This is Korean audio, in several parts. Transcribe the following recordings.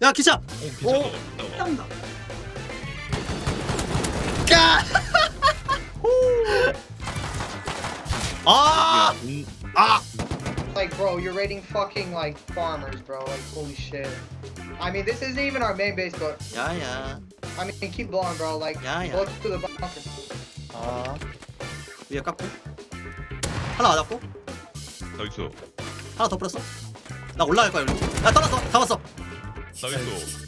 야 기차. 오, 짱다. 까. 아. 아. like, bro, you're raiding fucking like farmers, bro. Like, holy shit. I mean, this isn't even our main base, but 야야. I mean, keep blowing, bro. Like, Yeah, yeah. go to the bunker. 아, 위에 깎고. 하나 맞았고. 나이스. 하나 더 뿌렸어. 나 올라갈 거야 여기. 야 떨었어. 잡았어. 나이스.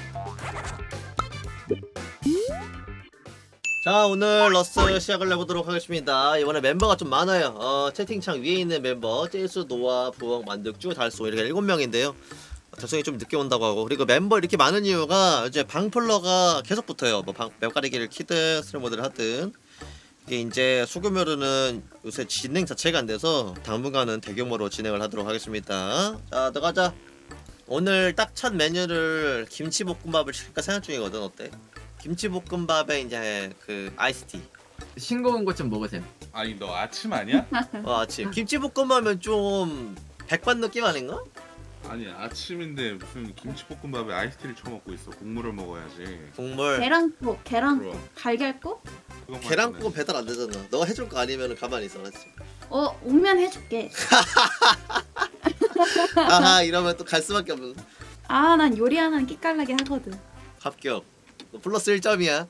자 오늘 러스 시작을 해보도록 하겠습니다. 이번에 멤버가 좀 많아요. 채팅창 위에 있는 멤버 제이스, 노아, 부엉, 만득주, 달소 이렇게 7명인데요 달성이 좀 늦게 온다고 하고, 그리고 멤버 이렇게 많은 이유가 이제 방플러가 계속 붙어요. 뭐 맵가리기를 키든 스트리머들을 하든. 이게 이제 소규모로는 요새 진행 자체가 안 돼서 당분간은 대규모로 진행을 하도록 하겠습니다. 자 들어가자. 오늘 딱 첫 메뉴를 김치볶음밥을 시킬까 생각 중이거든. 어때? 김치볶음밥에 이제 그 아이스티. 싱거운 것 좀 먹으세요. 아니 너 아침 아니야? 아침 김치볶음밥은 좀 백반 느낌 아닌가? 아니 아침인데 무슨 김치볶음밥에 아이스티를 쳐먹고 있어. 국물을 먹어야지. 국물. 계란국, 계란국, 그럼. 달걀국? 그거 계란국 배달 안 되잖아. 너가 해줄 거 아니면 가만히 있어, 알았지? 오면 해줄게. 아하 이러면 또 갈 수밖에 없는. 아, 난 요리하는 끼깔나게 하거든. 합격. 너 플러스 1점이야.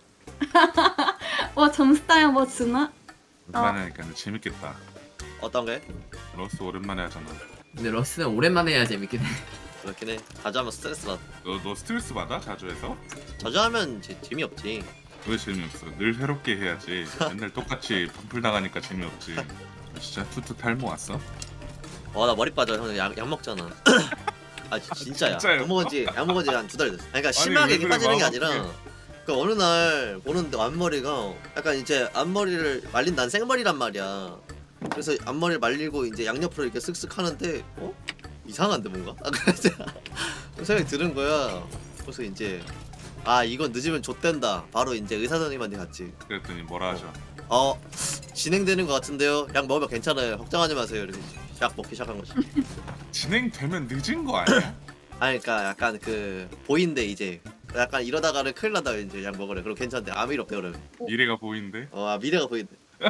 점수 따면 뭐 주나? 오랜만에 하니까 재밌겠다. 어떤 게? 러스 오랜만에 하잖아. 근데 러스는 오랜만에 해야 재밌긴 해. 그렇긴 해. 자주 하면 스트레스 받아. 너 스트레스 받아? 자주 해서? 자주 하면 재미없지. 왜 재미없어? 늘 새롭게 해야지. 맨날 똑같이 반풀 나가니까 재미없지. 진짜 투투 탈모 왔어? 나 머리 빠져. 형 약 먹잖아. 아 진짜야. 진짜요? 약 먹은 지 한 2달 됐어. 그러니까 심하게 왜 이렇게 그래, 빠지는 게 마음 아니라 그 어느 날 보는데 앞머리가 약간 이제 앞머리를 말린 난 생머리란 말이야. 그래서 앞머리를 말리고 이제 양옆으로 이렇게 쓱쓱 하는데 이상한데 뭔가? 그래서 생각이 드는 거야. 그래서 이제 이건 늦으면 좆된다. 바로 이제 의사 선생님한테 갔지. 그랬더니 뭐라 하죠? 진행되는 것 같은데요. 약 먹으면 괜찮아요. 걱정하지 마세요. 이렇게 약 먹기 시작한 거지. 진행되면 늦은 거 아니야? 그러니까 약간 그 보인대 이제. 약간 이러다가는 큰일 난다 이제 약 먹으래. 그럼 괜찮대. 아무 일 없대 그러면. 미래가 보이는데? 미래가 보인대.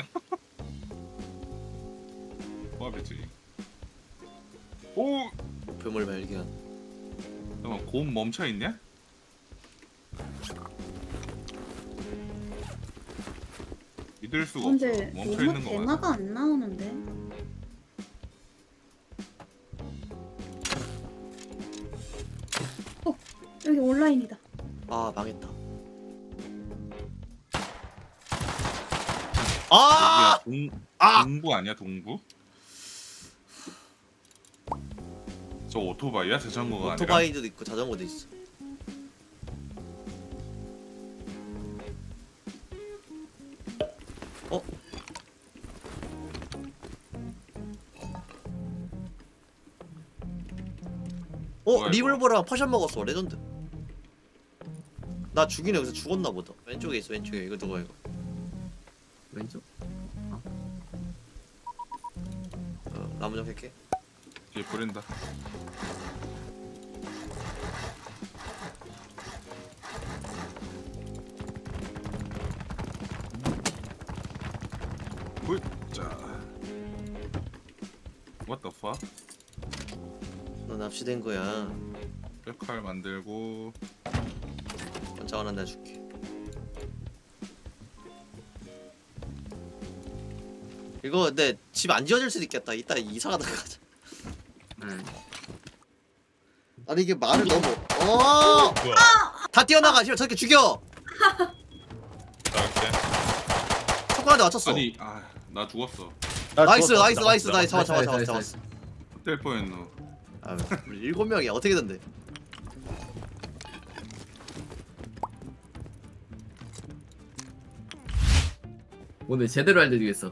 뭐하겠지? 오! 괴물 발견. 잠깐만 곰 멈춰있냐? 믿을 수가 없어. 근데 멈춰있는 너무 거 대나가 안 나오는데. 여기 온라인이다. 망했다. 동부 아니야 동부? 저 오토바이야? 자전거가 아니라? 오토바이도 있고 자전거도 있어. 뭐야, 리볼버랑 포션 먹었어. 레전드. 나 죽이네. 여기서 죽었나 보다. 왼쪽에 있어. 왼쪽에. 이거 누가 이거? 왼쪽? 나무 좀 캘게. 얘 버린다. 자, what the fuck? 너 납치된 거야. 뼈칼 만들고. 권총 하나 내줄게. 이거 근데 집 안 지어질 수도 있겠다. 이따 이사 가다가 가자. 아니 이게 말을 너무 뭐야? 다 뛰어나가. 씨발 저렇게 죽여. 나갈게. 손가락에 맞췄어. 아니, 나 죽었어. 나이스. 잡았어. 뗄 뻔했노. 7명이야. 어떻게 된대? 오늘 제대로 알려주겠어.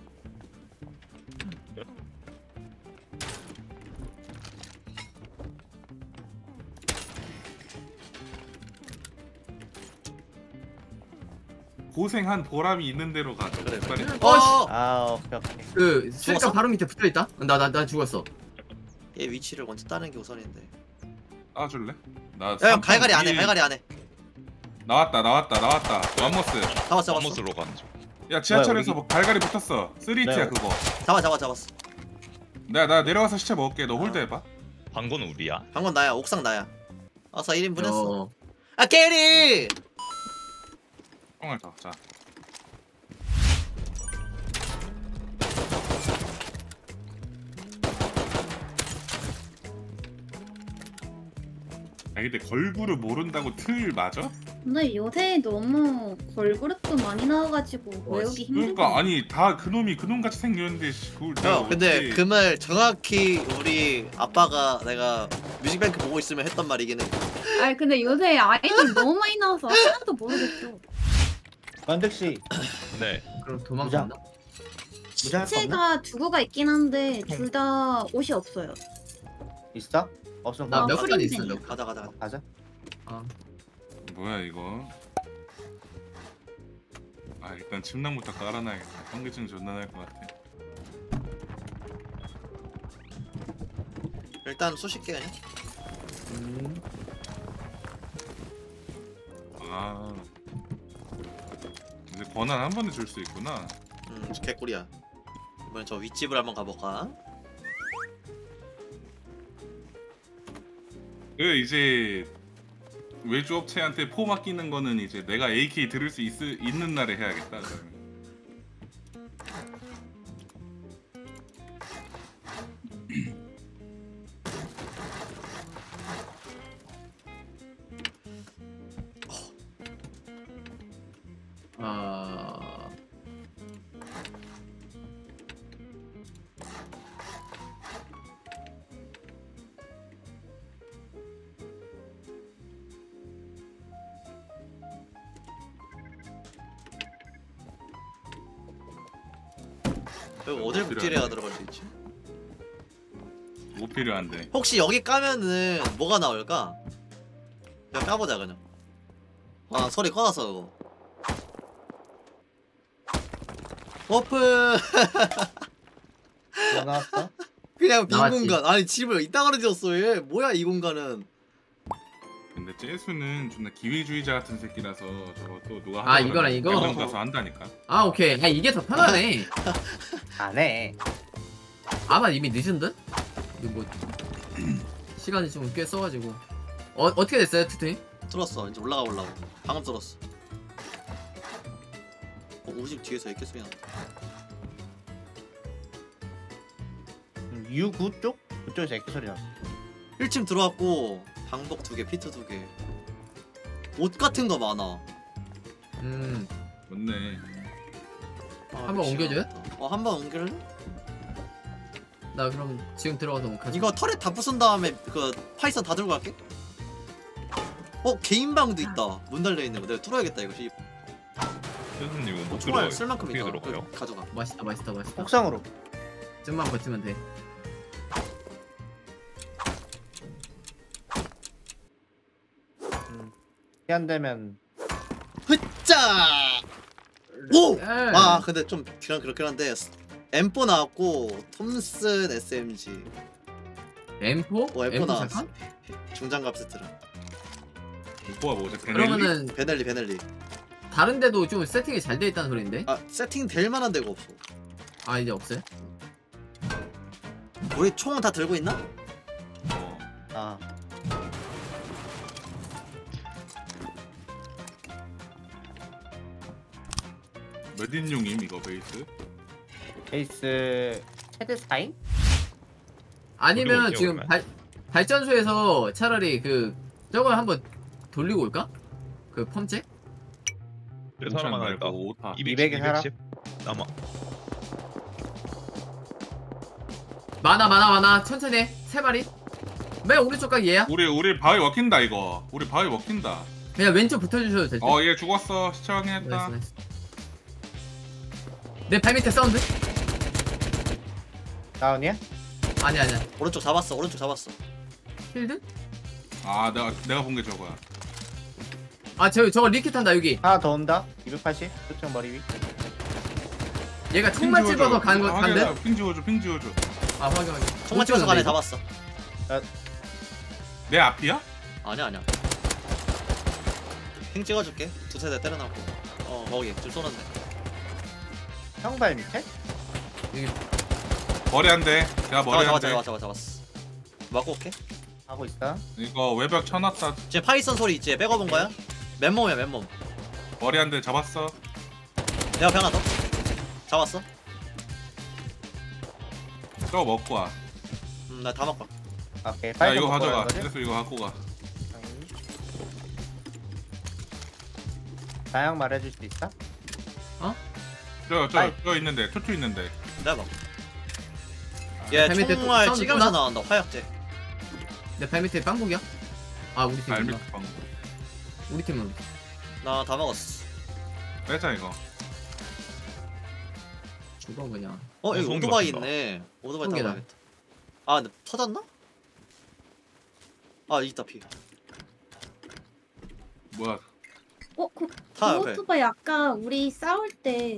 고생한 보람이 있는 대로 가자. 그래. 빨리. 오케이. 그 죽었어? 술값 바로 밑에 붙어있다? 나 죽었어. 얘 위치를 먼저 따는 게 우선인데. 따줄래? 나 야, 삼판 갈갈이 안해, 뒤에- 갈갈이 안해. 나왔다. 맘모스. 잡았어. 아무스로 가는 중. 야 지하철에서 뭐야, 뭐 갈갈이 붙었어. 3T야 네. 그거. 잡았어. 나 내려가서 시체 먹을게. 너 홀드 해봐. 방고는 우리야. 방금 나야, 옥상 나야. 아싸 1인분 했어. 어. 아, 게리! 똥을 더. 자. 아 근데 걸그룹 모른다고 틀 맞아? 근데 요새 너무 걸그룹도 많이 나와가지고 와, 외우기 힘들어. 그러니까 아니 다 그놈이 그놈같이 생겼는데 그걸 내가 형, 근데 어떻게- 그 말 정확히 우리 아빠가 내가 뮤직뱅크 보고 있으면 했던 말이긴 해. 아니 근데 요새 아이돌 너무 많이 나와서 하나도 모르겠어. 만득씨 네. 그럼 도망간다. 무장 없나? 시체가 두고가 있긴 한데 둘 다 옷이 없어요. 있어? 없으면 나 아, 몇 칸 있어. 프린팅이야. 몇 칸. 가자. 가자. 아, 뭐야 이거? 아 일단 침낭부터 깔아놔야겠다. 현기증 존나 날 것 같아. 일단 수십 개 그냥. 아 이제 권한 한 번에 줄 수 있구나. 개꿀이야. 이번엔 저 윗집을 한번 가볼까? 그 이제 외주 업체한테 포 맡기는 거는 이제 내가 AK 들을 수 있는 날에 해야겠다. 그러면. 아, 여기 어딜 묵질해야 들어갈 수 있지? 못 필요한데. 혹시 여기 까면은 뭐가 나올까? 그냥 까보자 그냥. 아 소리 꺼놨어 그거. 오픈. 뭐 나왔어? 그냥 빈 나왔지. 공간. 아니 집을 이따가로 지었어 얘. 뭐야 이 공간은. 근데 재수는 존나 기회주의자 같은 새끼라서 저거 또 누가 아, 이거랑 이거? 병원 가서 한다니까. 아 오케이. 야 이게 더 편하네. 안 해. 아마 이미 늦은 듯? 이거 뭐 시간이 좀 꽤 써가지고. 어떻게 됐어요, 투투님? 뚫었어. 이제 올라가 보려고. 방금 뚫었어. 우리 집 뒤에서 애기 소리 난다. U9 쪽? 그쪽에서 애기 소리 났어. 1층 들어왔고 방복 2개, 피트 2개. 옷 같은 거 많아. 맞네. 한번 옮겨줘요? 한번 옮길래? 나 그럼 지금 들어가서 뭐 가져. 이거 털에 다 부순 다음에 그 파이썬 다 들고 갈게. 개인 방도 있다. 문 달려 있는 거. 내가 뚫어야겠다 이거. 교수님은 못 총알 들어요. 쓸 만큼 어떻게 있다. 들어가요? 그거 가져가. 맛있다. 옥상으로. 좀만 버티면 돼. 안 되면 흐짜. 오. 에이. 아 근데 좀 그냥 그렇긴 한데 M4 나왔고 톰슨 SMG M4? M4 M4 나왔어. 잠깐? 중장갑 세트랑 뭐야 뭐지? 그러면은 베넬리. 다른 데도 좀 세팅이 잘 돼 있다는 소리인데? 아 세팅 될 만한 데가 없어. 아 이제 없어요? 우리 총은 다 들고 있나? 아 몇 인용임 이거 베이스? 케이스 최대 4인? 아니면 어려울게요, 지금 그러면. 발전소에서 차라리 그 저걸 한번 돌리고 올까? 그 펌체? 몇 사람 하나 할까? 말고 오타. 200에 살아? 210? 남아. 많아 천천히 해. 3마리 맨 오른쪽 각 얘야. 우리 바위 먹힌다 이거. 우리 바위 먹힌다. 그냥 왼쪽 붙어주셔도 될 듯. 얘 죽었어. 시청했다. 나이스. 내 발밑에 사운드? 다운이야? 아니야 오른쪽 잡았어. 필드? 아 내가 본 게 저거야. 아 저거 리킷 한다 여기. 하나 더 온다. 280. 그쪽 머리 위. 얘가 총만 찝어서 간대? 핑 지워줘. 아 확인 총만 찍어서 가네 잡았어. 내 앞이야? 아니야. 핑 찍어줄게. 두세 대 때려놨고. 거기 좀 쏘는데. 형발 밑에? 여기 머리 한대. 제가 머리 한대. 잡았어. 맞고 올게. 하고 있어. 이거 외벽 쳐놨다. 지금 파이썬 소리 있지? 백업은 거야? 맨몸이야 맨몸. 머리 한대 잡았어. 내가 하나 더. 잡았어. 저거 먹고 와. 나 다 먹고. 오케이. 야 빨리 이거 먹고 가져가. 가는 거지? 그래서 이거 갖고 가. 다양 말해줄 수 있어? 저 아이. 있는데 투투 있는데. 내가 먹. 얘 발 밑에 총알 사운드 찍으면서 쏘나? 나온다. 화약제. 내 발 밑에 빵국이야? 아 우리 발밑 팀이구나. 방. 우리 팀은 나 다 먹었어. 빼자 이거. 죽어 그냥. 여기 소음기 오토바이 맞춘다. 있네. 오토바이 타고 소음기다. 가야겠다. 아 근데 터졌나? 아 있다 피. 뭐야? 그 타 옆에. 오토바이 아까 우리 싸울 때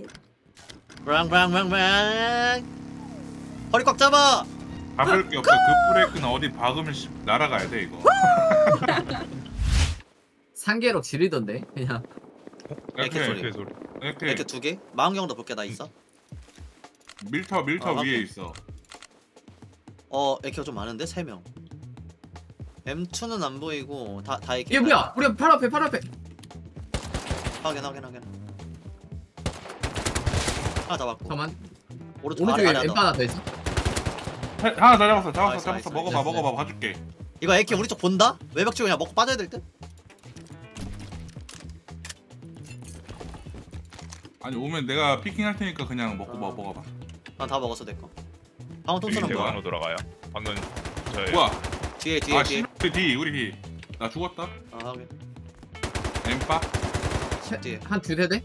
랑랑랑랑. 허리 꽉 잡아. 잡을 게 없어. 그 브레이크는 어디 박으면 날아가야 돼 이거. 상계로 지르던데 그냥. 이렇게 소리. 이렇게 소리. 이렇게 이렇게 두 개? 망경도 볼게 나 있어. 밀터 아, 위에 오케이. 있어. 에케가 좀 많은데 3명. M2는 안 보이고 다 에케. 이게 뭐야? 우리 팔 앞에. 확인. 하나 잡았고. 잠깐만. 오른쪽 오른쪽에 아래 엠파 하나 더. 하나 더 있어. 하나 더 잡았어. 나이스, 나이스, 먹어봐. 봐줄게. 이거 에케 우리 쪽 본다? 외벽 치고 그냥 먹고 빠져야 될 듯? 아니 오면 내가 피킹할 테니까 그냥 먹고 먹어봐. 난 다 먹었어 내 거. 방금 통 여기 쏘는 거야. 대관으로 돌아가요. 방금 저희 뭐야? 뒤에. 우리 뒤. 나 죽었다. 아 확인. 엠빠. 뒤에. 한 두 대대?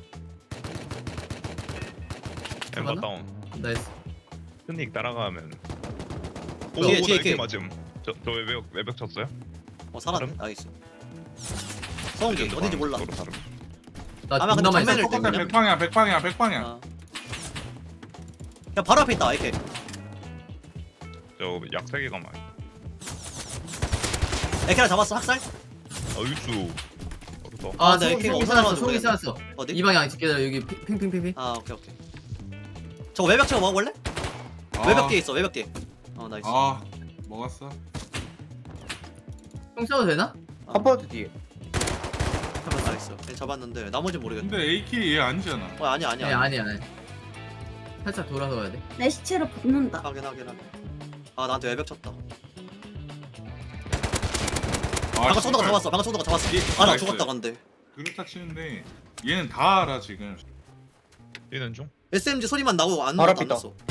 엠버 잡았나? 다운. 나이스. 스닉 따라가면. 뒤에, 나 뒤에, 이렇게 뒤에. 맞음. 저 외벽 쳤어요? 살았네. 다른? 나이스. 성기 어딘지 몰라. 서로 다른. 나 아마 근데 존나 많이 전면을 쐈어. 때문에? 똑같아. 100방이야. 아. 야 바로 앞에 있다 에케. 저 약세개가 많이. 에케를 잡았어 학살? 어이수. 어디서? 아, 네, 소고기 어디서 살았어. 나왔는지 소고기 모르겠네. 살았어. 어디? 이 방향 기다려. 여기 핑. 아 오케이. 저거 외벽 치고 먹어볼래? 외벽 뒤에 있어 외벽 뒤에. 나이스. 먹었어. 총 쏘도 되나? 컴포트 뒤에. 나이스. 얘 잡았는데 나머지 모르겠네. 근데 AK 얘 아니잖아. 아니야. 네, 아니야. 살짝 돌아서 가야 돼. 내 시체로 붙는다. 확인. 아 나한테 외벽 쳤다. 방금 쏘다가 잡았어. 아 나 나이스. 죽었다 근데. 그렇다 치는데 얘는 다 알아 지금. 뛰는 중? SMG 소리만 나고 안 바로 났다 안 앞이다. 났어.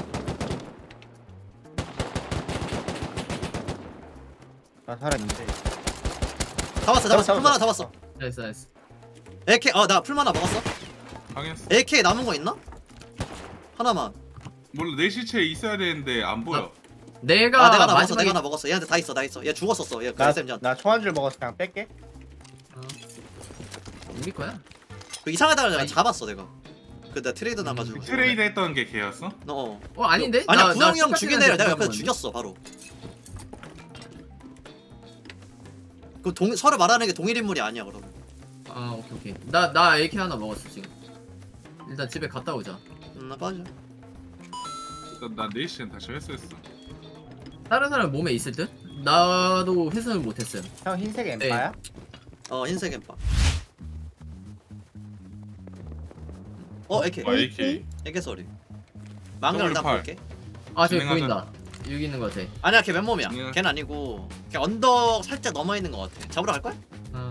나 살아있는데. 잡았어. 풀만화 잡았어. 나이스. AK 나 풀만화 먹었어. 당했어. AK 남은 거 있나? 하나만. 몰라 내 시체에 있어야 되는데 안 보여. 내가 내가 하나 마지막에 먹었어. 얘한테 다 있어. 얘 죽었었어. 얘 나 SMG한테. 나 총 한 줄 먹어서 그냥 뺄게. 우리 거야. 그 이상하다가 내가 아니. 잡았어 내가. 나 트레이드 나가지고. 트레이드 했던 게 걔였어? 아닌데? 아니야 나 구형이 형 똑같은 죽인 애를 내가 애한테 옆에서 죽은 죽였어 바로. 서로 말하는 게 동일 인물이 아니야 그러면. 아 오케이. 나 AK 하나 먹었어 지금. 일단 집에 갔다 오자. 나 빠져. 일단 나 4시간 다시 회수했어. 다른 사람 몸에 있을 듯? 나도 회수는 못했어요. 형 흰색 엠파야? 흰색 엠파. AK. AK. AK 소리. 망령 일단 더블 볼게. 아 저기 진행하자. 보인다. 여기 있는 거 같아. 아니야 걔 맨몸이야. 아니야. 걔는 아니고 걔 언덕 살짝 넘어 있는 것 같아. 잡으러 갈 거야? 아,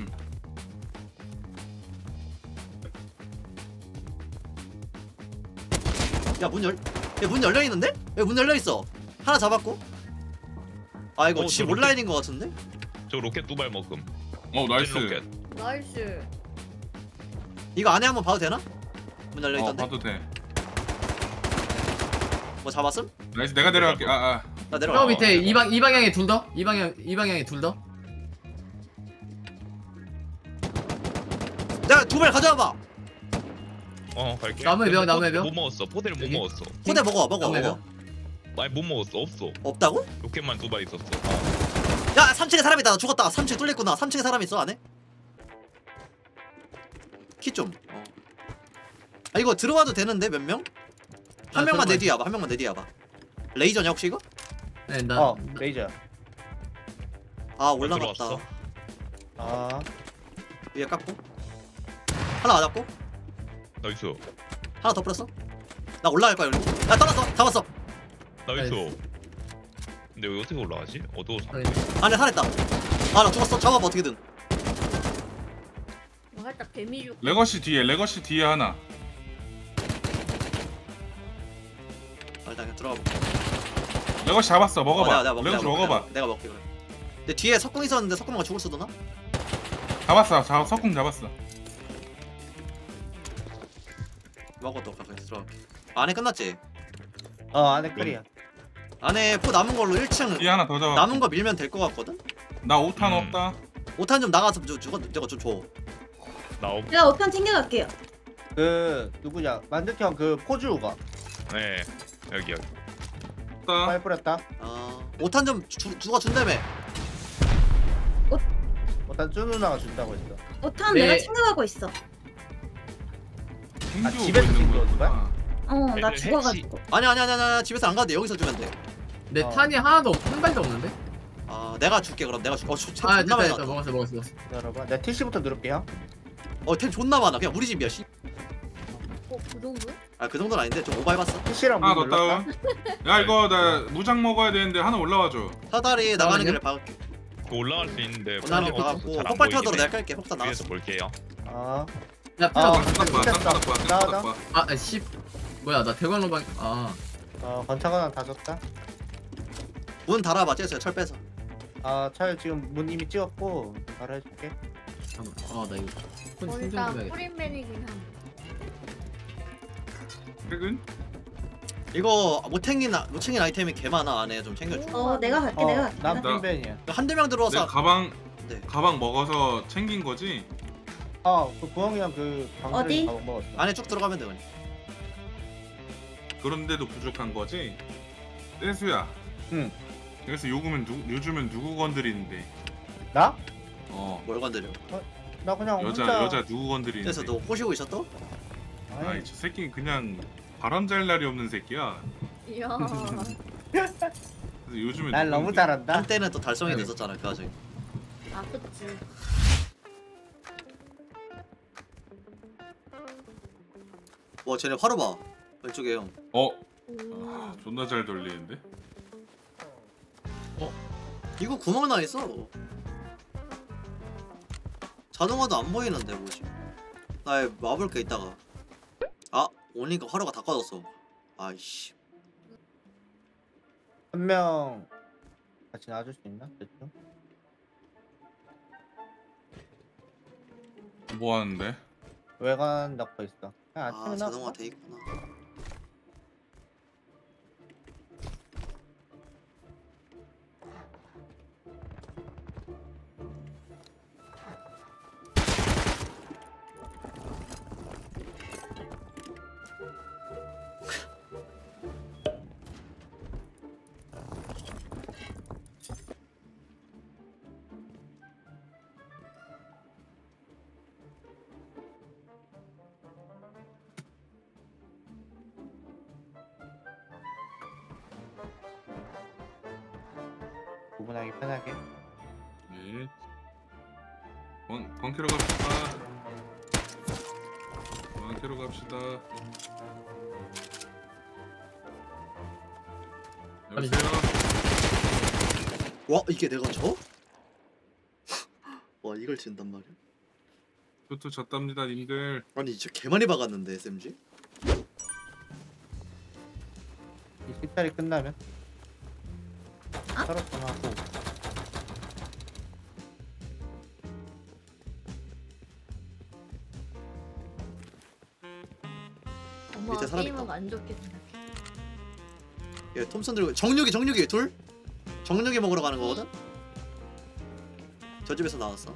야 문 열려 있는데? 왜 문 열려 있어? 하나 잡았고. 아 이거 집 저렇게- 온라인인 것 같은데? 저 로켓 두발 먹음. 나이스. 로켓. 나이스. 이거 안에 한번 봐도 되나? 문 열려 있던데. 봐도 돼. 뭐 잡았음? 나이스 내가 내려갈게. 나 저 내려가. 밑에 이 방향에 둘 더. 이 방향에 둘 더. 내가 두 발 가져와봐. 갈게. 나무의 벽, 나무의 벽. 못 먹었어. 포대를 못 여기? 먹었어. 포대 먹어. 나무의 벽. 아니 못 먹었어. 없어. 없다고? 로켓만 두 발 있었어. 야 3층에 사람 있다. 나 죽었다. 3층 뚫렸구나. 3층에 사람 있어 안에? 키 좀. 아 이거 들어와도 되는데 몇 명? 한 명만 내 뒤에 와봐. 한 명만 내 뒤에 와봐. 레이저냐 혹시 이거? 네, 나 레이저. 아 올라갔다. 들어왔어? 아, 위에 깎고. 하나 맞았고. 나이스. 하나 더 뿌렸어. 나 올라갈 거야 여기. 야 떨었어. 잡았어. 나이스. 나이스. 근데 여기 어떻게 올라가지? 어두워서. 안에 살았다. 아 나 죽었어. 잡아봐 어떻게든. 뭐 살짝 데미지 레거시 뒤에 하나. 아 일단 그냥 들어가 볼게. 레거시 잡았어. 먹어봐. 내가 먹게, 레거시 내가 먹게, 먹어봐. 내가 먹게 그래. 근데 뒤에 석궁 있었는데 석궁만 죽을 수도 나? 잡았어. 석궁 잡았어. 먹어도 가까이 들어가. 안에 끝났지? 안에 클리어. 안에 포 남은 걸로 1층 뒤에 하나 더 잡아. 남은 거 밀면 될 것 같거든? 나 5탄 음. 없다. 5탄 좀 나가서 저거 좀 줘. 나오. 제가 5편 챙겨갈게요. 그 누구냐? 만두형 그 포즈우가 네. 여기. 없다. 빨 뿌렸다. 5탄 좀 누가 준다며. 일단 쭈 누나가 준다고 했어. 5탄 네. 내가 챙겨가고 있어. 챙겨오고 집에서 있는 챙겨오는 거였구나. 나 애들 죽어가지고. 아니 집에서 안 가도 돼. 여기서 주면 돼. 내 탄이 하나도 한 발도 없는데? 아 내가 줄게 그럼 내가 줄게. 템 아 존나 많이 됐다 나왔다. 먹었어. 여러분, 내가 TC부터 누를게요. 템 존나 많아. 그냥 우리 집이야. 씨. 그 정도? 아 그 정도는 아닌데 좀 오버해봤어. TC랑 하나 문 더 눌렀다. 다운. 야 이거 나 무장 먹어야 되는데 하나 올라와줘. 사다리 나가는 잠깐만요. 길을 박을게. 그 올라갈 수 있는데. 올라가는 길 폭탄 박았고 없어서 잘안 폭발 타도로 보이긴 내가 해. 깔게. 폭탄 나왔어. 위에서 볼게요. 아, 야 아. 피자 딱 봐. 딱 봐. 나와줘. 딱 봐. 아씨 뭐야 나 대관로 방 건차가 하나 다 줬다. 문 달아봐. 쟤서 철 빼서. 철 지금 문 이미 찍었고 바로 해줄게. 나 이거 폰 충전 일단 좀 해야겠다. 뿌린맨이긴 함. 퇴근? 이거 못 챙긴 아이템이 개 많아. 안에 좀 챙겨줘. 내가 갈게. 내가 갈게. 난 나- 핑벤이야. 한두 명 들어와서 내가 가방 네. 먹어서 챙긴 거지. 그 부엉이랑 그 방금 어디? 가방 먹었어. 안에 쭉 들어가면 돼. 그냥. 그런데도 부족한 거지. 떼수야. 응. 그래서 요즘은 누구 건드리는데? 나? 뭘 건드려. 나 그냥 여자 누구 건드리는데? 그래서 너 꼬시고 있었어? 아이 저 새끼 그냥 바람 잘 날이 없는 새끼야. 이야. 그래서 요즘에 날 누구 너무 건드리- 잘한다. 한때는 또 달성이 네. 됐었잖아 그 와중에. 아 그치. 와 쟤네 화로 봐. 왼쪽에 형. 존나 잘 돌리는데. 이거 구멍 나 있어. 자동화도 안 보이는데 뭐지? 나 와볼게 이따가. 오니까 화로가 다 꺼졌어. 아이씨. 한 명 같이 놔줄 수 있나? 대충? 뭐 하는데? 외관 넣고 있어. 그냥 아침에 자동화 나와. 돼 있구나. 구분하기 편하게. 네. 번캐로 갑시다. 번캐로 갑시다. 여보세요. 와 이게 내가 져? 와 이걸 진단 말이야? 투투 졌답니다, 님들. 아니 진짜 개 많이 박았는데 SMG? 이 식달이 끝나면 서로 전화하고. 엄마가 밑에 사람 게임하고 있다. 안 좋겠다. 얘 톰슨 들고 정육이 둘? 정육이 먹으러 가는 거거든? 저 집에서 나왔어.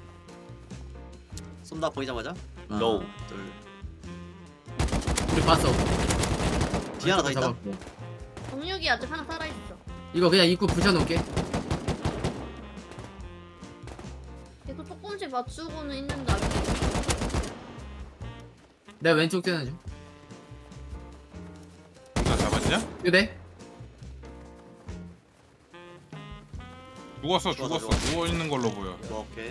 쏜다 보이자마자 하나, No. 둘. 우리 봤어. 뒤 하나 더 있다. 잡았고. 정육이 아직 하나 살아있어. 이거 그냥 입구 부셔놓을게. 조금씩 맞추고는 있는데 안 돼. 내가 왼쪽 뛰는 중. 나 잡았냐? 네. 죽었어 죽었어, 죽었어. 누워 있는 걸로 보여. 오케이.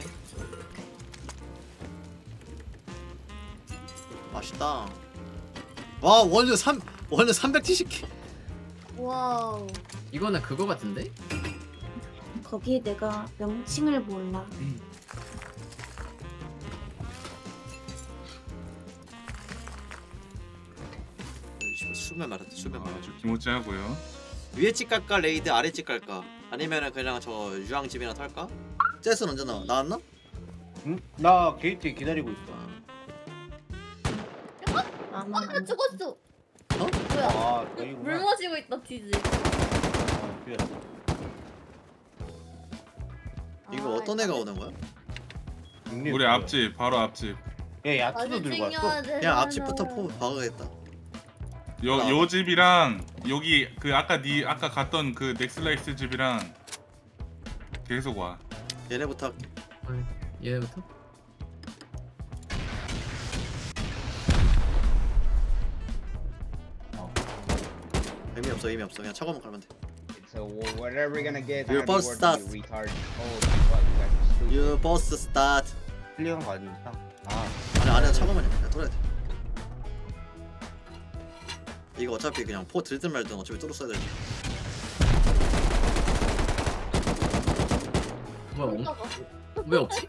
맛있다. 와 원래 370개. 와우. 이거는 그거 같은데? 거기에 내가 명칭을 몰라. 수면 말았다. 수면 말았다. 아주 기모찌 하고요. 위에 집 갈까 레이드 아래 집 갈까? 아니면은 그냥 저 유황집이나 탈까? 쟤스는 언제 나와? 나왔나? 응? 나 게이트에 기다리고 있어. 아마 나 죽었어. 어? 뭐야? 아, 물 여기구나. 마시고 있다 티즈. 아, 그래. 이거 어떤 애가 오는 거야? 우리 앞집 바로 앞집. 얘 야채도 들고 왔어. 그냥 앞집부터 박아야겠다. 요 집이랑 여기 그 아까 아까 갔던 그 넥슬라이스 집이랑 계속 와. 얘네부터 할게. 얘부터. 의미 없어. 그냥 차고만 가면 돼. So whatever we're gonna get, Your I'm boss rewarding starts. you, retard. Oh fuck, you guys are stupid. You boss start. 클리어한 거 아니니까. 아, 아니 안에 차고만 해. 그냥 뚫어야 돼. 이거 어차피 그냥 포 들든 말든 어차피 뚫었어야 돼. 뭐야? 왜 없지?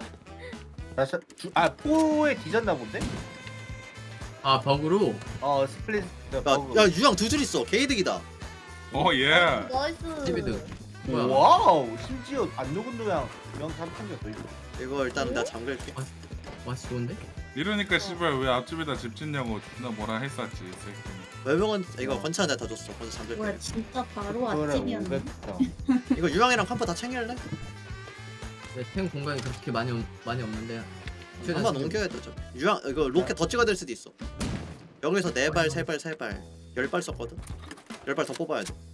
포에 뒤졌나 본데? 아 버그로. 스플릿 야 유황 두 줄 있어. 개이득이다. 예. 나이스. 티비드. 뭐야? 와우, 심지어 안 녹은 도양 명 3,000개 더 있어. 이거 일단 내가 잠글게. 맛이 좋은데? 이러니까 씨발 왜 앞집에다 집 짓냐고 존나 뭐라 했었지 이 새끼. 외병은 이거 건차 내가 다 줬어. 건차 잠글게. 뭐야 진짜 바로 그거를 아침이었네. 500원. 이거 유황이랑 컴퍼 다 챙길래? 탱 공간이 그렇게 많이 없는데. 한번 옮겨야 되죠. 유황 이거 로켓 더 찍어야 될 수도 있어. 여기서 4발, 3발, 3발, 10발 썼거든. 10발 더 뽑아야 돼.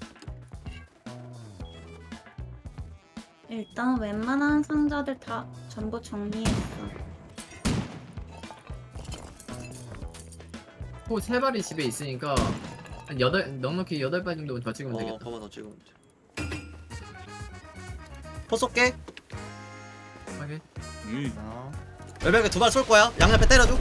일단 웬만한 상자들 다 전부 정리했어. 세 발이 집에 있으니까 한 넉넉히 8발 정도 더 찍으면 되겠다. 그만 더 찍으면 돼. 포 쏠게. 오케이. 외벽에 2발 쏠 거야. 양옆에 때려줘.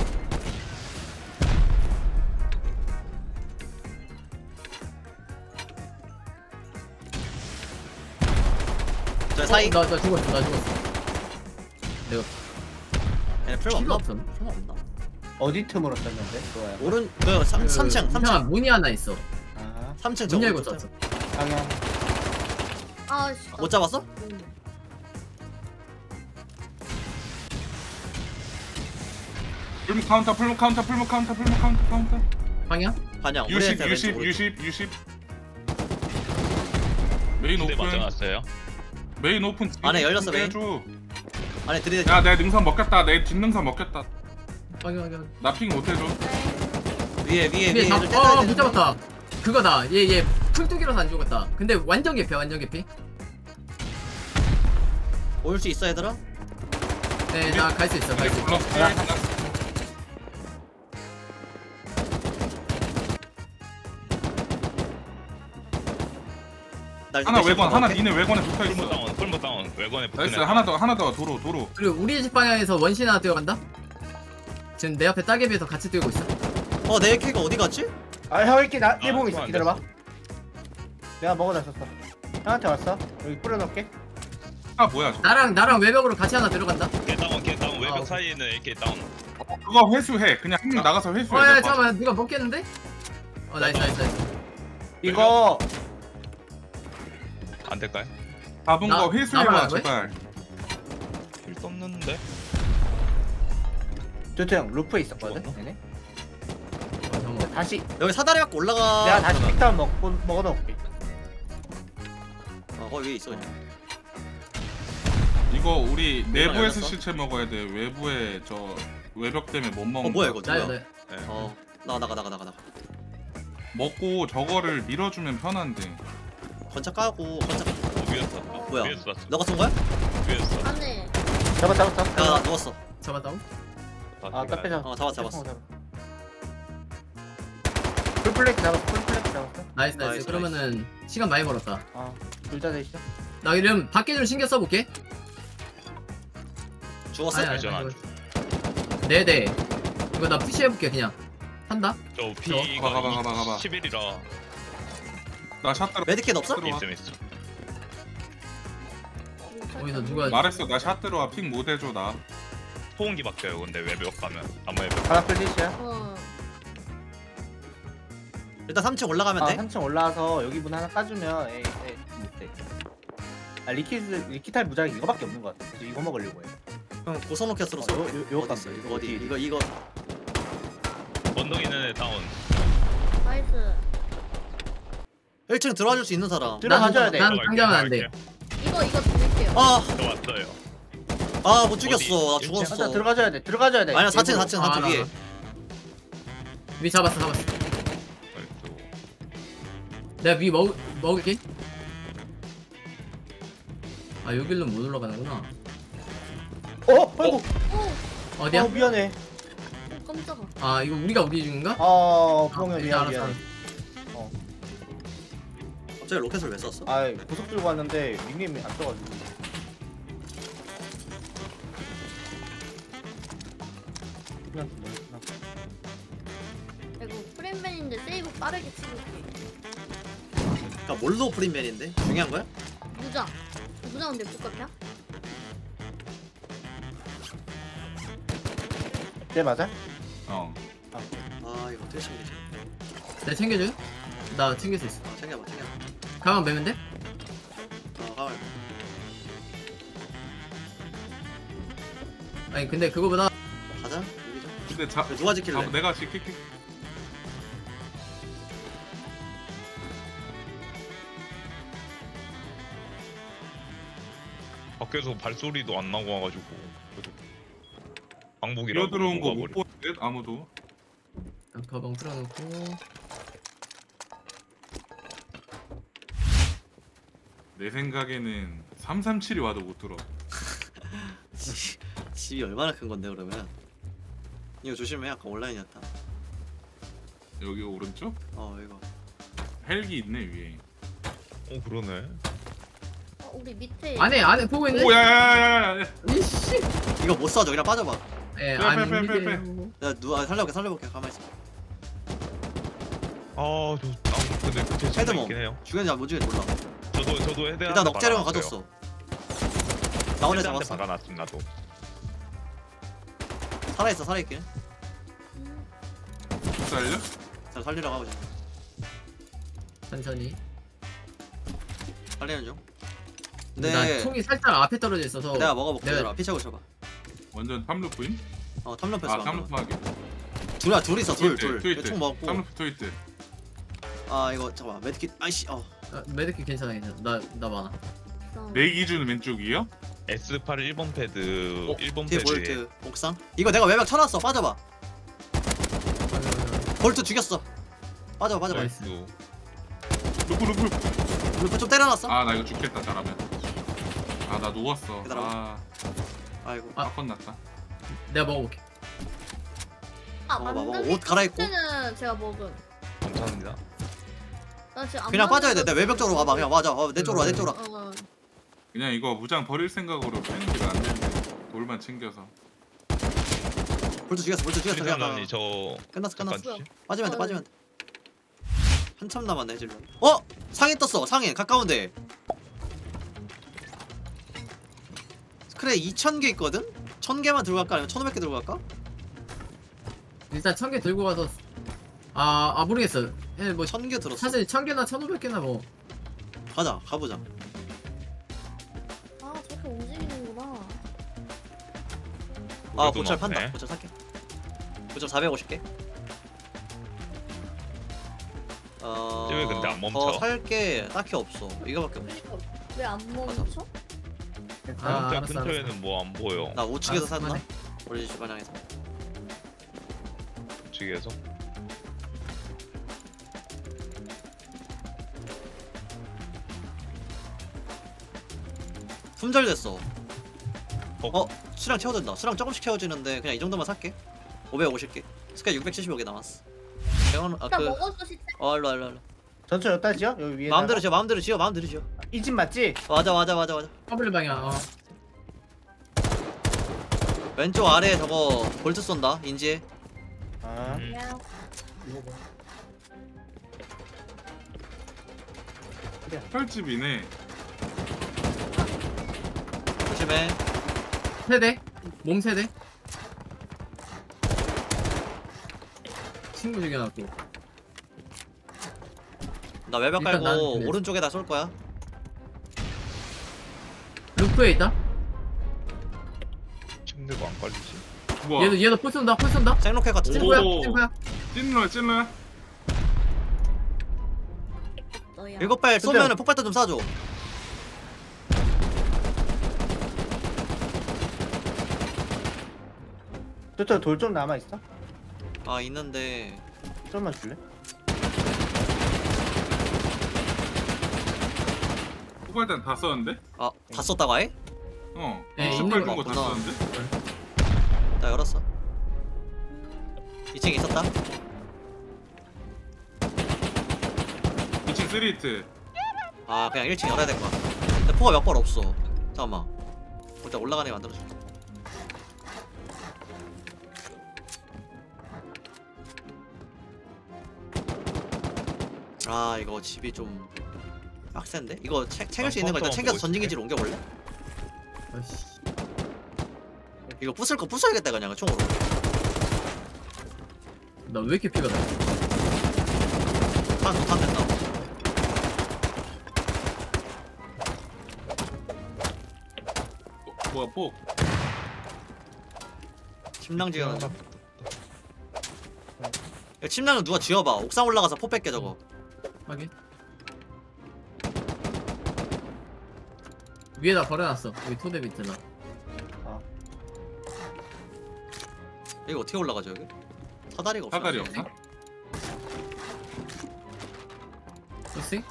저 사이. 나 죽었어. 내가 얘네 풀 피가 없나? 없었나? 풀 없나? 어디 틈으로 썼는데? 좋아요. 오른 그 3층 이상한 문이 하나 있어. 아, 3층 문 열고 저거 쐈어. 방향. 아 씨. 못 잡았어? 풀무 카운터. 방향? 반영. 60 우리한테 왼쪽, 오른쪽. 60 메인 근데 오픈. 맞춰놨어요. 메인 오픈. 안에 열렸어, 메인. 해줘. 안에 들이대. 야, 내 능선 먹겠다. 내 뒷능선 먹겠다. 방향. 나 핑 못해줘. 위에 위에 얘를 잡. 때려야 못 되는데. 잡았다. 그거다. 얘 풀뚝이라서 안 죽었다. 근데 완전 개피. 올 수 있어 얘들아? 네, 나 갈 수 있어. 날 하나 대신 외관, 하나 먹을게. 니네 외관에 붙어 풀무 있어. 다운, 풀무 다운. 외관에 나이스. 붙은 애. 하나 더 도로. 그리고 우리 집 방향에서 원신 하나 뛰어간다. 지금 내 앞에 따개비에서 같이 뛰고 있어. 내 K가 어디 갔지? 형 이렇게 내 보고 있어. 안 기다려봐. 내가 먹어놨었어. 형한테 왔어. 여기 뿌려놓을게. 아 뭐야 저거. 나랑 외벽으로 같이 하나 들어간다. 걔 다운. 외벽 오케이. 사이에는 AK 다운. 그거 회수해. 그냥 한 명 나가서 회수해. 야, 내가 잠깐만. 누가 먹겠는데? 나이스. 이거 안 될까요? 잡은 거 나만 회수해봐 안 해? 제발. 필도 없는데. 조태 형 루프에 있었거든. 먹었나? 얘네. 잠깐만. 다시 여기 사다리 갖고 올라가. 내가 다시 픽다운 먹어놓을게. 거기 위에 있어 그냥. 이거 우리 내부에서 열렸어? 시체 먹어야 돼. 외부에 저 외벽 때문에 못 먹는 뭐야 거. 이거 나야. 누구야? 나가. 먹고 저거를 밀어주면 편한데. 건차 까고 건차. 위에서. 뭐야? 위에서 봤어. 너가 쏜 거야? 위에서. 안에. 잡았다. 야나 누웠어. 잡았다고? 아, 딱 빼자. 잡았어. 풀플렉 잡았어. 나이스. 나이스, 그러면은 시간 많이 벌었다. 둘다 되시죠? 나 이름 밖에 좀 신경 써볼게. 죽었어? 아니, 전 안 네네. 이거 나 푸시해볼게 그냥. 한다? 저 B가 가봐. 11이라 나 샷들어. 메디킷 없어? 들어와. 있음. 어디서 누가 말했어. 나 샷 들어와. 픽 못 해줘 나. 소음기 바뀌어요. 근데 외벽 가면 아무 외벽. 바닥 플리시야. 어. 일단 3층 올라가면 돼? 3층 올라와서 여기 문 하나 까주면 에이 못돼. 리키탈 무작위 이거밖에 없는 것 같아. 그래서 이거 먹으려고 해. 형 고소노켓으로 써. 요 어디 있어? 값. 어디? 이거 원동 있는 애 다운. 나이스. 1층 들어와 줄 수 있는 사람. 들어가줘야 돼. 난 상장은 안 돼. 이거 드릴게요. 저 왔어요. 못 죽였어. 나 어디? 죽었어. 맞아, 들어가줘야 돼. 아니야 4층 일부러. 4층 위에. 위 잡았어. 내가 위 먹을게. 아 여길로 못 올라가는구나. 아이고. 어디야? 미안해. 깜짝아. 아 이거 우리 중인가? 부엉이 일단 미안해. 알았어. 갑자기 로켓을 왜 썼어? 고속 들고 왔는데 닉네임이 안 떠가지고. 이거 프레임맨인데 세이브 빠르게 치고. 그러니까 뭘로 프린맨인데? 중요한 거야? 무장 내 복합이야? 네 맞아? 어. 아 이거 어떻게 챙기지? 내가 챙겨줘요? 나 챙길 수 있어. 챙겨봐. 가만 매면 돼? 가만. 아니 근데 그거보다 가자. 여기죠. 근데 누가 지킬래? 내가 지킬게. 밖에서 발소리도 안 나고 와가지고 그래도 방북이라고 뛰어 들어온 거 못 녹아버려. 보는 듯 아무도. 가방 풀어놓고. 내 생각에는 337이 와도 못 들어. 집이 얼마나 큰 건데 그러면? 이거 조심해. 아까 온라인이었다. 여기 오른쪽? 이거. 헬기 있네 위에. 그러네. 우리 밑에. 안에 보고 있네. 오야야야야. 이씨. 이거 못 쏴줘. 그냥 빠져봐. 예, 빼, 아니 빼, 빼, 밑에. 빼. 내가 누가 살려볼게. 가만히 있어. 근데 그때 헤드 진짜 뭐? 있긴 해요. 죽였는지 못 죽였는지 몰라. 저도 헤드 일단 억제료가 가졌어. 나 혼자 헤드한테 잡았어. 박아놨음 나도. 살아있긴. 살려? 잘 살리려고 하고 있어. 천천히. 살리는 중. 근데 나 근데 총이 살짝 앞에 떨어져 있어서. 내가 먹어볼게. 내가- 얘들아 피차고 있어봐. 완전 탐루프임? 탐럼패스. 탐루프 하게. 둘 있어. 둘. 트위트. 총 먹고. 탐루프 트위트. 이거 잠깐만. 메디킷. 아이씨. 메디킷 괜찮아. 나 많아. 내 기준 왼쪽이요? S8 1번 패드 어? 1번 뒤에 패드에 볼트. 옥상. 이거 내가 외벽 쳐놨어. 빠져봐. 볼트 죽였어. 빠져봐. 나이스. 루프. 루프 좀 때려놨어. 나 이거 죽겠다 잘하면. 나 누웠어. 기다려봐. 아이고. 사건 났다. 내가 먹어볼게. 먹어. 만들기 옷 갈아입고. 때는 제가 먹은. 감사합니다. 나 지금 안 그냥 빠져야 돼. 만들어서- 내 외벽 쪽으로 가봐. 그냥 맞아. 내 쪽으로 와. 내 쪽으로 와. 어. 그냥 이거 무장 버릴 생각으로 패는 게 안 되는데 돌만 챙겨서. 볼트 죽였어. 그냥 가. 수리사장님 저 끝났어. 잠깐 주시. 빠지면 돼. 어, 빠지면 돼. 한참 남았네 지금. 상인 떴어. 상인 가까운데. 그래 2,000개 있거든? 1,000개만 들고 갈까? 아니면 1,500개 들고 갈까? 일단 1000개 들고 가서. 모르겠어. 뭐 1,000개 들었어. 사실 1000개나 1500개나 뭐. 가보자. 저렇게 움직이는구나. 그래도 보철 많네. 판다. 보철 살게. 보철 450개. 왜 근데 안 멈춰? 더 살게 딱히 없어. 이거밖에 없어. 왜 안 멈춰? 다음 장 알았어, 근처에는 뭐 안 보여. 나 우측에서 알았어, 샀나? 그만해. 우리 집 반향에서. 우측에서. 품절됐어. 수량 채워진다. 수량 조금씩 채워지는데 그냥 이 정도만 살게. 550개. 스카이 675개 남았어. 병원 나 아그 먹었어 시체. 일로. 전체 여기다 지어? 여기 위에 마음대로 지어 마음대로 지어. 이 집 맞지? 맞아. 더블 방향. 왼쪽 아래에 저거 볼트 쏜다. 인지해. 아 야. 혈집이네. 조심해. 세대. 몸 세대. 친구 죽여놨고. 나 외벽 일단 난 깔고 그래. 오른쪽에다 쏠 거야. 루프에 있다. 침대가 안 깔리지. 우와. 얘도 풀 쏜다. 생로켓 같은 데. 오. 친구야. 찐로야. 너야. 7발 쏘면은 폭발탄 좀 쏴줘. 저돌 좀 남아있어? 아 있는데 좀만 줄래? 폭발탄 다 썼는데? 다 썼다고 해? 어. 네, 신발 있는 끈거 다 거구나. 썼는데? 나 열었어. 2층에 있었다. 2층 3히트. 아 그냥 1층 열어야 될 거야. 근데 포가 몇 발 없어. 잠깐만. 일단 올라가네 만들어줄게. 아 이거 집이 좀 빡센데? 이거 챙길 수 있는 거 일단 챙겨서 전진기지로 옮겨볼래? 아이씨. 이거 부술 거 부숴야겠다 그냥 총으로. 나 왜 이렇게 피가 나? 탄 된다. 뭐야 폭. 침낭 지어놔. 야, 침낭은 누가 지어봐. 옥상 올라가서 포 뺄게 저거. 확인. 위에다 버려놨어. 여기 토대 밑에다. 이거 어떻게 올라가죠 여기? 사다리가 없어. 사다리 없어? 그렇지?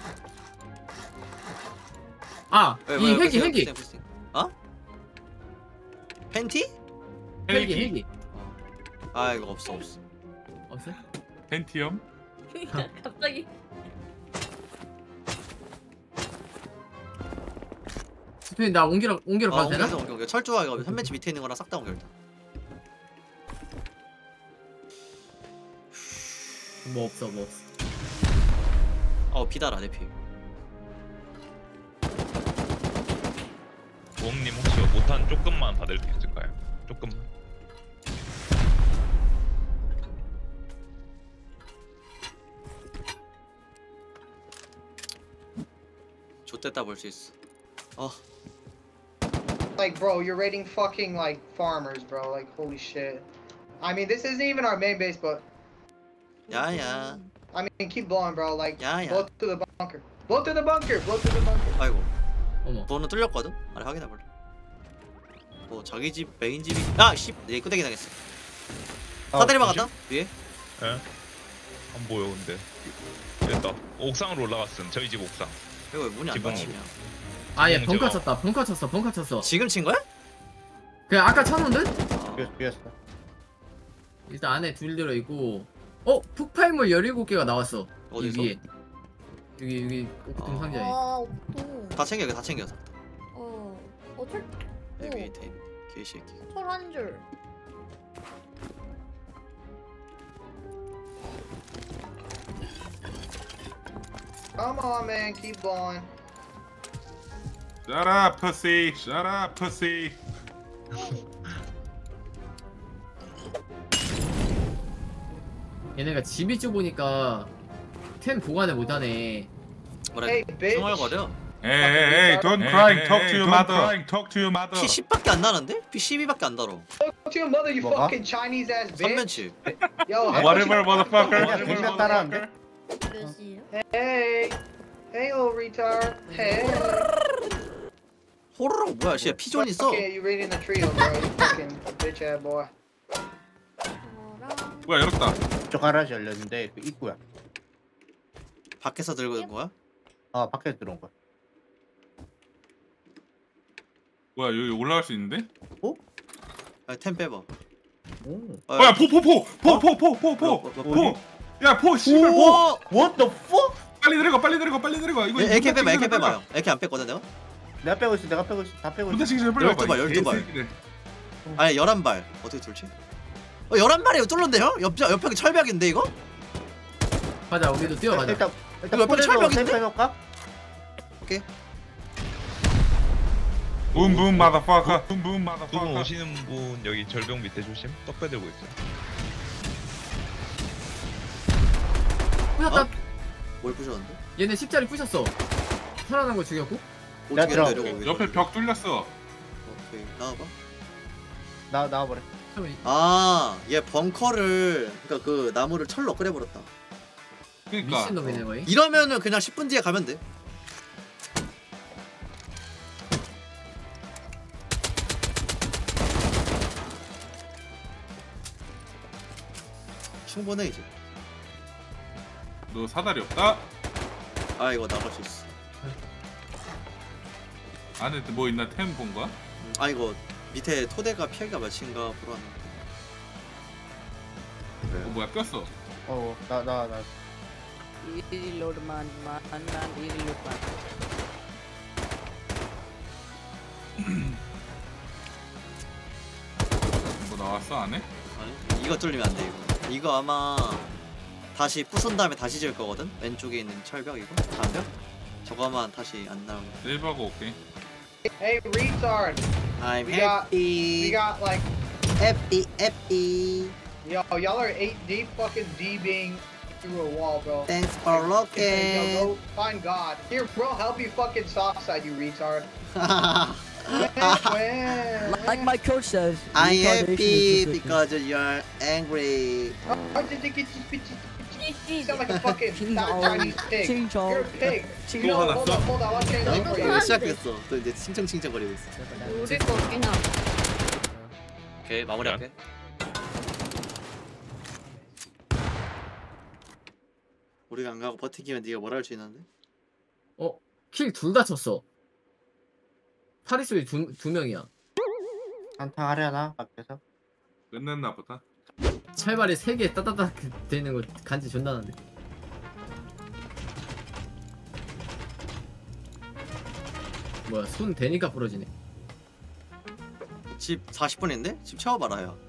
아! 이 헬기! 어? 팬티? 헬기! 아 이거 없어. 없어? 펜티엄? 갑자기. 스페인 나 옮기러 가도 되나? 옮겨. 철조가 이거 3매치 밑에 있는 거랑 싹 다 옮겨 일단. 뭐 없어. 비달아 내 피. 부엉님 혹시 못한 조금만 받을 수 있을까요? 조금. 좆됐다 볼 수 있어. Like, bro, you're raiding fucking like farmers, bro. Like, holy shit. I mean, this isn't even our main base, but 야야. I mean, keep blowing, bro. Like, Yeah, yeah. blow to the bunker. Blow to the bunker. Blow to the bunker. 아이고. 어머. 너는 뚫렸거든? 아래 확인해볼래. 뭐 자기 집 메인 집이. 야 씨. 내 끄대기 당했어. 사다리 막았다? 위에? 예? 안 보여 근데. 됐다. 옥상으로 올라갔음. 저희 집 옥상. 이거 왜 문이 안 기본. 닫히냐? 아얘 붕 벙커 저거. 쳤다. 벙커 쳤어. 지금 친 거야? 그냥 아까 쳐놓은 듯? 비었어. 일단 안에 둘 들어있고 폭발물 17개가 나왔어. 어디서? 이 위에 여기 옥동 상자에. 아, 옥동. 다 챙겨 다 챙겨. 철, 내 밑에 있는 개새끼. 철 한 줄. Come on, man. Keep blowing. Shut up, pussy. Shut up, pussy. 얘네가 집이 좁으니까 템 보관을 못하네. 뭐래? Hey, bitch. 중얼거려. Hey, don't cry. Talk to your mother. Talk to your mother. 피 10밖에 안 나는데? 피 12밖에 안 달어. Talk to your mother, you 뭐가? fucking Chinese ass bitch. 3면치. Yo, Whatever, motherfucker. 그냥 대신 따라하는데? 몇 시에요? Hey. Hey, old retard. Hey. 호로록 뭐야? 씨 피존 있어. Okay, you reading the trio, bro. You fucking bitch ass boy. 저랑 뭐야 열었다. 저 가라지 열렸는데 그 입구야. 밖에서 들고 온 거야? 밖에서 들어온 거야. 뭐야 여기 올라갈 수 있는데? 아, 템 빼봐. 오. 야 포. 야 포 씨발 포. 오! What the fuck? 빨리 내려가. 이거 AK 빼봐, AK 빼봐요. AK 안 뺐거든 내가? 내가 빼고 있어. 다 빼고 군대 있어. 시기 빨리 12발, 와봐. 12발. 개새끼들. 아니 11발. 어떻게 뚫지? 11발이 뚫는데요? 옆벽이 철벽인데 이거? 가자 우리도 뛰어가자. 일단 이거 옆에 철벽인데? 템 빼놓을까? 붐붐 마더파커. 분 오시는 분 여기 절벽 밑에 조심. 떡배 들고 있어요. 부셨다. 뭘 부셨는데? 얘네 10짜리 부셨어. 살아난 거 죽였고. 어떻게 들어. 내려가? 옆에 벽 뚫렸어. 오케이 나와봐. 나와버려. 그러면 아, 얘 벙커를 그러니까 그 나무를 철로 끓여버렸다. 그러니까. 미친놈이네 거의. 이러면은 그냥 10분 뒤에 가면 돼. 충분해 이제. 너 사다리 없다? 아 이거 나갈 수 있어. 안에 뭐 있나 템 본 거야? 아 이거 밑에 토대가 피해가 몇인가 보러 왔는데. 뭐야 꼈어. 나. Reload man. 뭐 나왔어 안에? 아니 이거 뚫리면 안 돼 이거. 이거 아마 다시 부순 다음에 다시 지을 거거든. 왼쪽에 있는 철벽 이거 다벽. 저거만 다시 안 나오고. 네이버가 오케이. Hey, retard. I'm We got happy. like, happy. yo, y'all are 8 deep, fucking DBing through a wall, bro. Thanks for Yo, looking. go find God. Here, bro, help you fucking sockside, you retard. Like my coach says. I'm retardation happy is because you're angry. You sound like a fucking fat Chinese pig. Ching chong. You're a pig. Ching No, chong. hold on, I'll change that for you. 이거 시작했어. 또 이제 칭칭칭칭거리고 있어. 우리 거 그냥 오케이 마무리할게. 우리가 안 가고 버티기면 네가 뭘 할 수 있는데? 킬 둘 다 쳤어. 파리스웨이 두 명이야. 한탕 하려나 밖에서? 끝냈나 보다. 찰발이 3개 따따따 되는 거 간지 존나 나네. 뭐야 손 대니까 부러지네. 집 40분인데? 집 채워봐라요.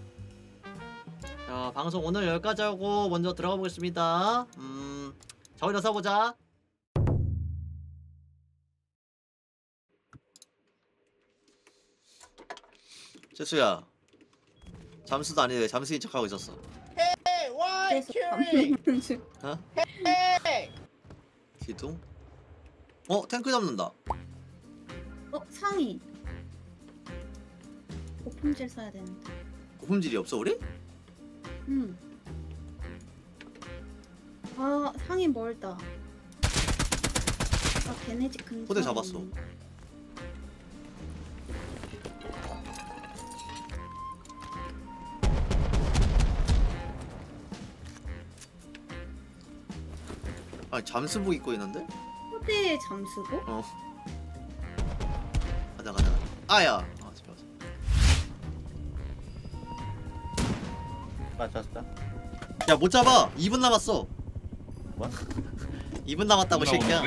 자 방송 오늘 여기까지 하고 먼저 들어가 보겠습니다. 자 우리 서보자. 재수야 잠수도 아니네. 잠수인 척하고 있었어. Hey, why 그래서 어? Hey. 기둥? 탱크 잡는다. 상의 고품질 써야 되는데. 고품질이 없어 우리? 아 상의 멀다. 아 걔네 집 근처. 포대 잡았어. 아니 잠수복 입고 있는데? 포대에 잠수고? 가자. 아야. 집에 와서. 맞췄어. 야 못 잡아. 2분 남았어. 뭐? 2분 남았다고 존나 새끼야.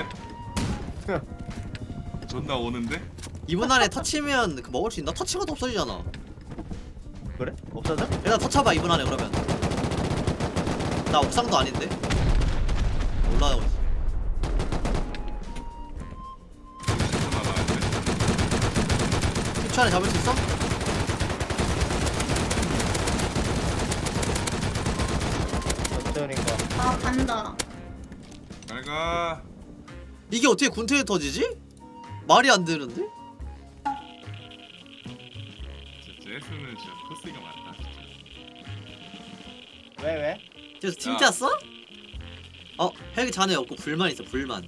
오는데? 존나 오는데? 2분 안에 터치면 그 먹을 수 있나? 터치가도 없어지잖아. 그래? 없어져? 일단 터쳐봐 2분 안에 그러면. 나 옥상도 아닌데. 올라가고 있어. 존나 나왔네. 10초 안에 잡을 수 있어? 어쩌린 거. 아 간다. 잘가. 이게 어떻게 군대에 터지지? 말이 안 되는데? 진짜 제스는 진짜 코스가 많다. 왜? 그래서 팀 짰어? 헬기 잔에 없고 불만 있어 불만.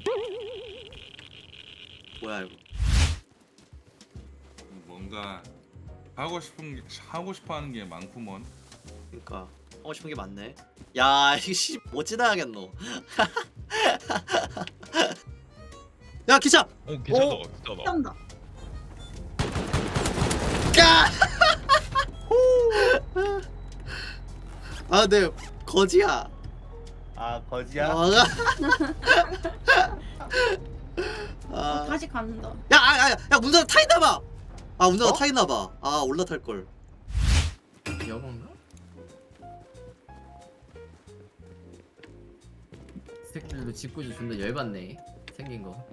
뭐야 이거? 뭔가 하고 싶어 하는 게 많구먼. 그니까 하고 싶은 게 많네. 야 이거 씨 어찌다 하겠노. 야 기차. 괜찮다. 쩐다. 야! 아, 네 거지야. 아 거지야? 아, 다시 간다. 야, 운전자 타 있나 봐. 아, 운전자 타 있나 봐. 아, 올라탈 걸. 여건가? 새끼들도 짓궂이 존나 열받네. 생긴 거.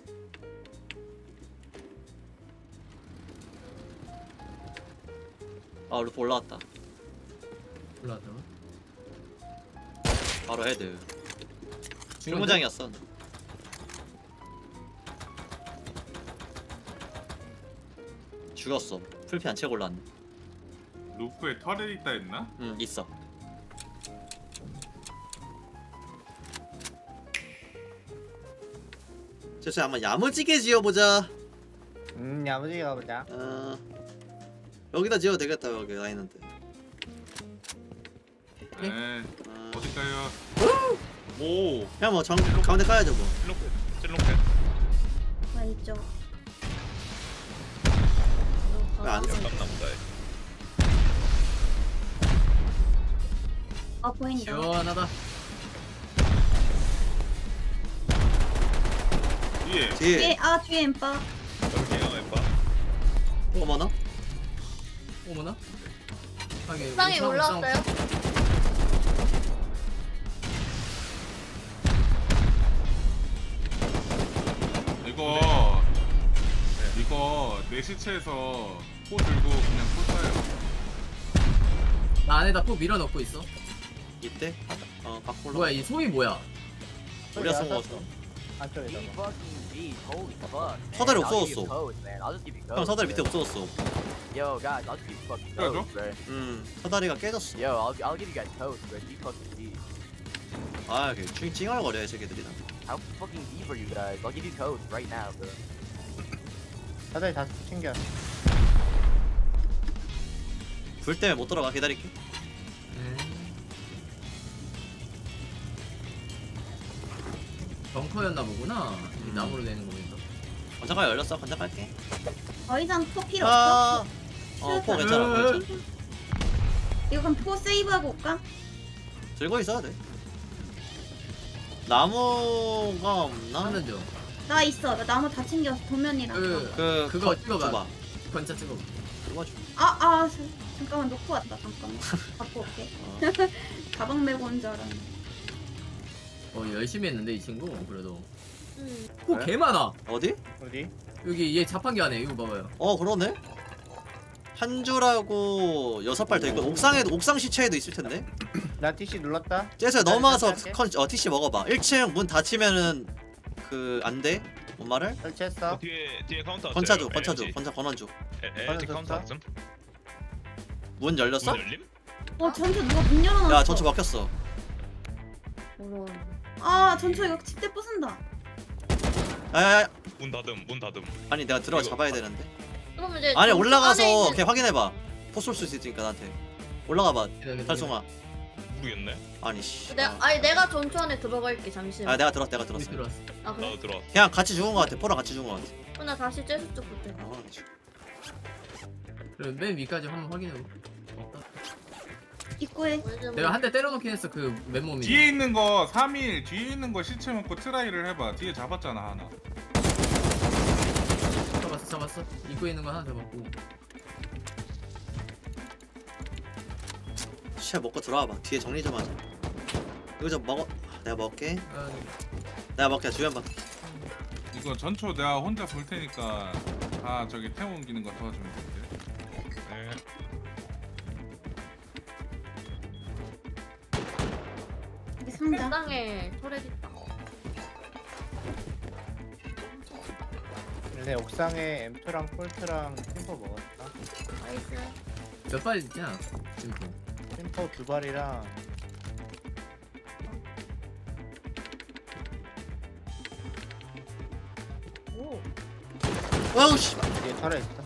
아, 루프 올라왔다. 올라왔다. 바로 헤드. 중무장이었어. 죽었어. 풀피 안 채고 올라왔네. 루프에 털에 있다 했나? 응, 있어. 저 한번 야무지게 지어보자. 야무지게 가보자. 여기다 지어도 되겠다. 여기 라인한테. 네. 아, 어딜까요? 오. 그냥 뭐 가운데 까야죠 뭐. 찔롱패. 왼쪽. 왜 안 써? 역감나 보다. 아 보인다. 시원하다. 뒤에. 뒤에. 아 뒤에 엠빠. 여기 해봐. 어머나? 어머나? 하게 옥상에 올라왔어요? 이거 내 시체에서 포 들고 그냥 포 쏴요. 나 안에다 푹 밀어넣고 있어. 이때? 갖고 올라. 뭐야 이 소리 뭐야? 우리가 쓴 거였어. 안쪽에다가. 서다리 없어졌어. 형 서다리 밑에 없어졌어. Yo, guys, I'll give you fucking Yeah, toast, bro. 서다리가 깨졌어. Yo, I'll give you guys toast, bro. You fucking deep. 아, 찡얼거려 이 새끼들이. How fucking deep are you guys? I'll give you toast right now, bro. 다들 다 챙겨. 불 때문에 못 들어가. 기다릴게. 벙커였나 보구나. 이 나무로 되는 거 보니까. 건장가 열렸어. 건장 갈게. 더 이상 포 필요 없어. 포 괜찮아. 이거 그럼 포 세이브하고 올까? 들고 있어야 돼. 나무가 없나? 하는 중. 나 있어. 나 나무 다 챙겼어. 도면이랑. 그거 찍어봐. 건차 찍어봐. 찍어줘. 잠깐만 놓고 왔다. 잠깐만. 갖고 올게. 가방 메고 온 줄 알았네. 열심히 했는데 이 친구 그래도. 응. 오, 개 많아. 어디? 어디? 여기 얘 자판기 안에 이거 봐봐요. 그러네. 한 줄하고 6발 더 있고 옥상 시체에도 있을 텐데. 나 TC 눌렀다. 쟤서 넘어와서 설치할게. TC 먹어봐. 1층 문 닫히면은 안 돼. 뭔 말을? 설치했어. 뒤에 카운터. 건차줘. 건원 줘. LG 카운터 왔음. 문 열렸어? 문 열림? 전투 누가 문 열어놨어. 야, 전투 막혔어. 전투 이거 집대 부순다. 야야야. 문 닫음. 아니 내가 들어가 이거 잡아야 되는데. 그럼 이제 아니 전투 안에 올라가서 있는- 걔 확인해봐. 포 쏠 수 있으니까 나한테. 올라가봐. 달송아. 모르겠네. 아니 씨. 내가 전투 안에 들어갈게 잠시만. 내가 들었어. 들어왔어. 그래? 나도 들어왔어. 그냥 같이 죽은 거 같아. 포랑 같이 죽은 거 같아. 그럼 나 다시 재수 쪽 볼게. 그럼 맨 위까지 한번 확인해보. 입구에. 내가 한 대 때려놓긴 했어 그 맨몸이. 뒤에 있는 거 3일 뒤에 있는 거 시체 먹고 트라이를 해봐. 뒤에 잡았잖아 하나. 잡았어. 입구에 있는 거 하나 잡았고. 시체 먹고 들어와봐. 뒤에 정리 좀 하자. 이거 좀 먹어. 내가 먹을게. 내가 먹게. 주변 봐. 이거 전초 내가 혼자 볼 테니까 다 저기 태워 옮기는 거 도와주면 돼. 네. 여기 상자. 옥상에 터렛 있다. 근데 옥상에 M2랑 폴트랑 팀포 먹었다. 나이스. 몇 발 있냐? 지금. 팀포 2발이랑 오. 아우 씨. 뒤에 털에 있어.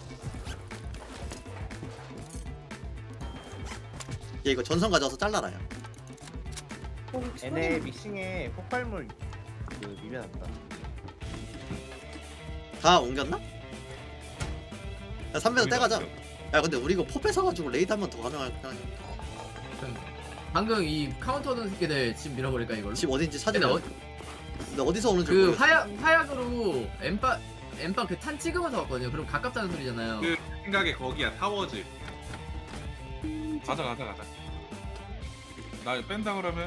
얘 이거 전선 가져와서 잘라라. 야. 얘네 믹싱에 폭발물 미변한다. 다 옮겼나? 야 3배도 떼가자. 야 근데 우리 이거 포 뺏어가지고 레이드 한 번 더 가능할 그냥 방금 이 카운터 오는 새끼들 집 밀어버릴까 이걸로? 집 어딘지 근데 찾으면 근데 어디서 오는지 그 모르겠어. 화약으로 엠빵 그 탄 찍으면서 왔거든요. 그럼 가깝다는 소리잖아요. 그 생각에 거기야 타워지. 가자. 나 뺀다 그러면.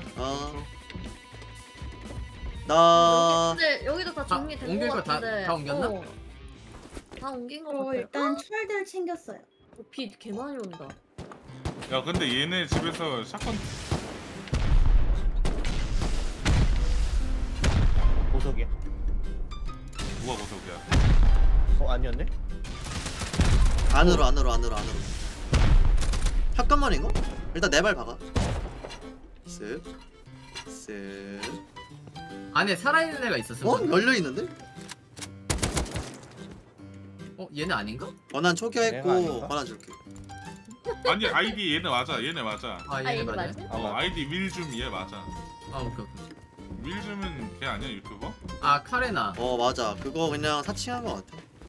나 근데 여기도 다 정리된 옮길 거 거 다 같은데. 옮겼나? 다 옮긴 거 저 같아요. 일단 철들 챙겼어요. 비개 많이 온다. 야 근데 얘네 집에서 샷건 보석이야. 누가 고속이야? 아니었네? 안으로 잠깐만인가? 일단 내 발 박아. 쓱 안에 살아있는 애가 있었어. 어? 열려있는데? 얘네 아닌가? 권한 내가 초기화했고 아닌가? 권한 줄게. 아니 아이디 얘네 맞아. 아 아 얘네 이거 맞아요? 맞지? 아이디 윌줌 얘 맞아. 아 오케이. 윌줌은 걔 아니야 유튜버? 아 카레나. 맞아 그거 그냥 사칭한 거 같아.